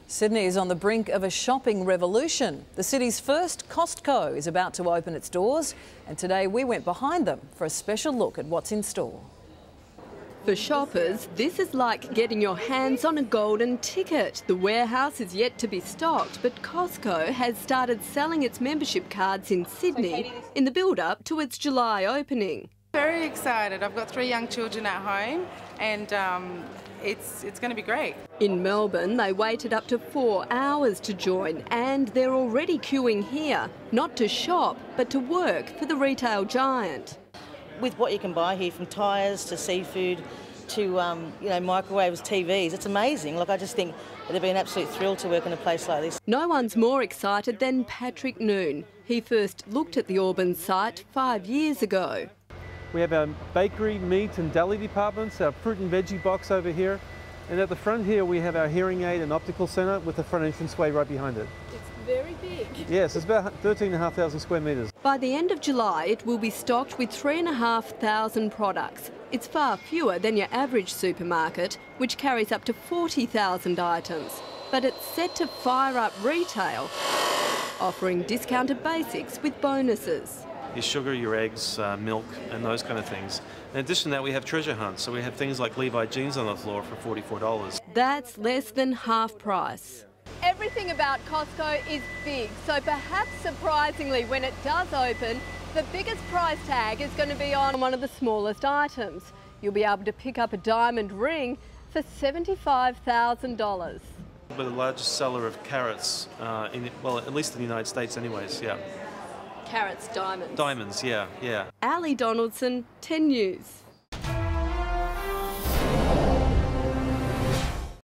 Sydney is on the brink of a shopping revolution. The city's first Costco is about to open its doors, and today we went behind them for a special look at what's in store. For shoppers, this is like getting your hands on a golden ticket. The warehouse is yet to be stocked, but Costco has started selling its membership cards in Sydney in the build-up to its July opening. Very excited. I've got 3 young children at home, and it's going to be great. In Melbourne, they waited up to 4 hours to join, and they're already queuing here, not to shop, but to work for the retail giant. With what you can buy here, from tyres to seafood to microwaves, TVs, it's amazing. Look, I just think it'd be an absolute thrill to work in a place like this. No one's more excited than Patrick Noon. He first looked at the Auburn site 5 years ago. We have our bakery, meat and deli departments, our fruit and veggie box over here, and at the front here we have our hearing aid and optical centre with the front entranceway right behind it. It's very big. Yes, it's about 13,500 square metres. By the end of July, it will be stocked with 3,500 products. It's far fewer than your average supermarket, which carries up to 40,000 items. But it's set to fire up retail, offering discounted basics with bonuses. Your sugar, your eggs, milk and those kind of things. In addition to that, we have treasure hunts, so we have things like Levi jeans on the floor for $44. That's less than half price. Everything about Costco is big, so perhaps surprisingly when it does open, the biggest price tag is going to be on one of the smallest items. You'll be able to pick up a diamond ring for $75,000. We're the largest seller of carats, at least in the United States anyways, yeah. Carats, diamonds. Diamonds, yeah. Ali Donaldson, 10 News.